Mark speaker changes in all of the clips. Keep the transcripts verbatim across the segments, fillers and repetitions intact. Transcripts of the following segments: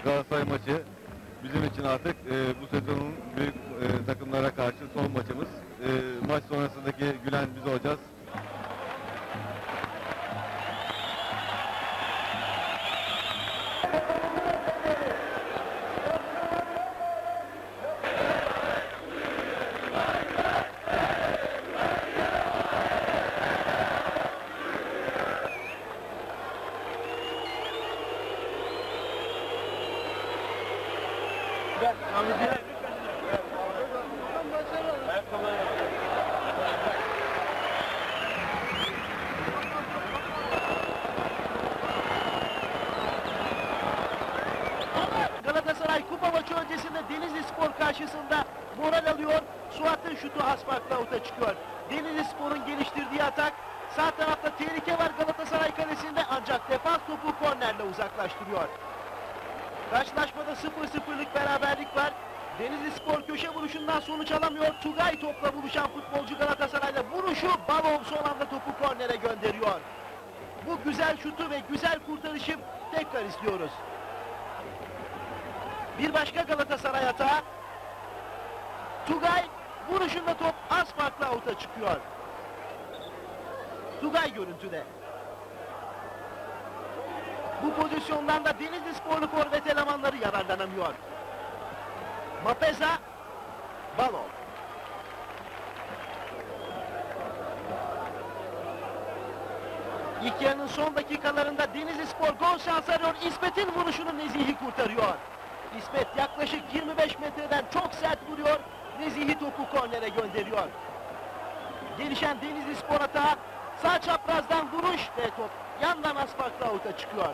Speaker 1: Galatasaray maçı bizim için artık e, bu sezonun büyük e, takımlara karşı son maçımız. E, maç sonrasındaki gülen biz olacağız.
Speaker 2: Galatasaray kupa maçı öncesinde Denizlispor karşısında moral alıyor. Suat'ın şutu Aspark'la avuta çıkıyor. Denizlispor'un geliştirdiği atak. Sağ tarafta tehlike var Galatasaray kalesinde ancak defans topu kornerle uzaklaştırıyor. Karşılaşmada sıfır sıfırlık beraberlik var. Denizlispor köşe vuruşundan sonuç alamıyor. Tugay topla buluşan futbolcu Galatasaray'da vuruşu Balov son anda topu kornere gönderiyor. Bu güzel şutu ve güzel kurtarışı tekrar izliyoruz. Bir başka Galatasaray hata. Tugay vuruşunda top az farklı avuta çıkıyor. Tugay görüntüde. Bu pozisyondan da Denizlisporlu forvet elemanları yararlanamıyor. Mapeza, Balov. İlk yarının son dakikalarında Denizlispor gol şansı arıyor. İsmet'in vuruşunu Nezih'i kurtarıyor. İsmet yaklaşık yirmi beş metreden çok sert vuruyor. Nezih'i topu kornere gönderiyor. Gelişen Denizlispor hata. Sağ çaprazdan vuruş ve top yandan asfaltla avuta çıkıyor.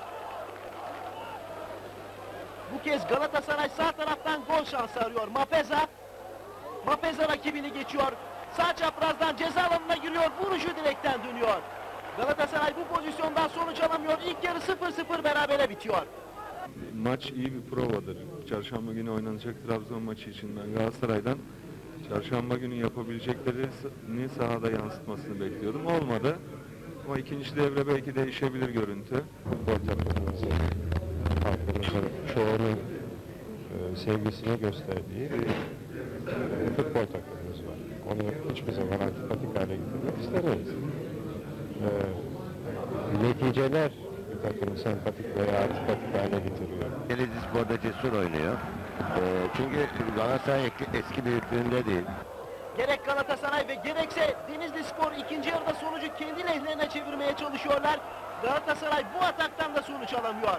Speaker 2: Bu kez Galatasaray sağ taraftan gol şansı arıyor. Mapeza. Mapeza rakibini geçiyor. Sağ çaprazdan ceza alanına giriyor. Vuruşu direkten dönüyor. Galatasaray bu pozisyondan sonuç alamıyor. İlk yarı sıfır sıfır berabere bitiyor.
Speaker 1: Maç iyi bir provadır. Çarşamba günü oynanacak Trabzon maçı için ben Galatasaray'dan çarşamba günü yapabileceklerini sahada yansıtmasını bekliyordum. Olmadı. Ama ikinci devre belki değişebilir görüntü.
Speaker 3: Futbol takımımızın, halkımızın çoğunun e, sevgisini gösterdiği bir e, futbol takımımız var. Onu hiçbir zaman antipatik hale getirmek istemeyiz. E, neticeler bir takımı sempatik veya antipatik hale getiriyor.
Speaker 4: Denizlispor'da cesur oynuyor. E, çünkü Galatasaray eski büyüklüğünde değil.
Speaker 2: Gerek Galatasaray ve gerekse Denizlispor ikinci yarıda sonucu kendi lehlerine çevirmeye çalışıyorlar. Galatasaray bu ataktan da sonuç alamıyor.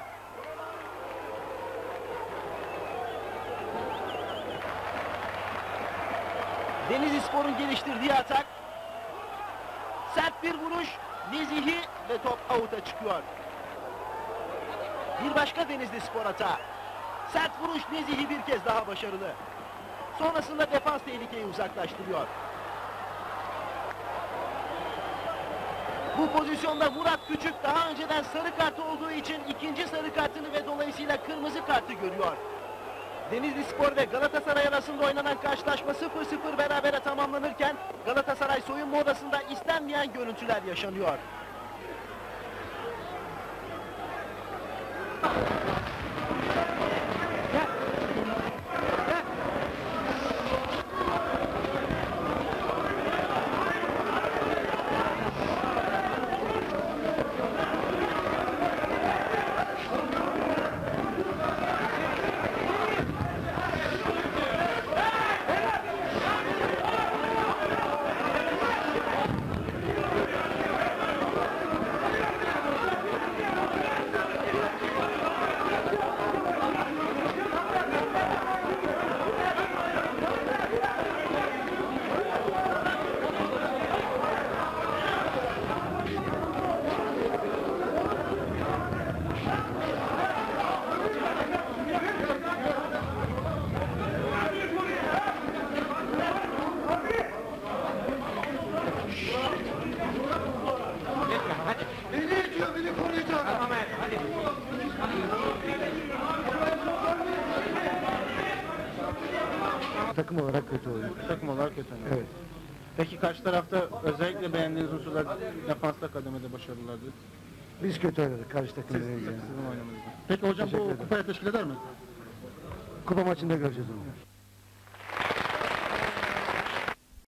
Speaker 2: Denizlispor'un geliştirdiği atak. Sert bir vuruş, Nezih'i ve top avuta çıkıyor. Bir başka Denizlispor hata. Sert vuruş Nezih'i bir kez daha başarılı. Sonrasında defans tehlikeyi uzaklaştırıyor. Bu pozisyonda Murat Küçük daha önceden sarı kart olduğu için ikinci sarı kartını ve dolayısıyla kırmızı kartı görüyor. Denizlispor ve Galatasaray arasında oynanan karşılaşma sıfır sıfır berabere tamamlanırken Galatasaray soyunma odasında istenmeyen görüntüler yaşanıyor.
Speaker 5: Takım olarak kötü oyun.
Speaker 6: Takım olarak kötü.
Speaker 5: Evet.
Speaker 6: Peki karşı tarafta özellikle beğendiğiniz unsurlar defansla kademede başarılılardı.
Speaker 5: Biz kötü oynadık karşı takımla ilgili.
Speaker 6: Sizin oynamanızda. Peki hocam
Speaker 5: Teşekkür
Speaker 6: bu
Speaker 5: ederim.
Speaker 6: kupaya teşkil eder mi?
Speaker 5: Kupa maçında göreceğiz onu.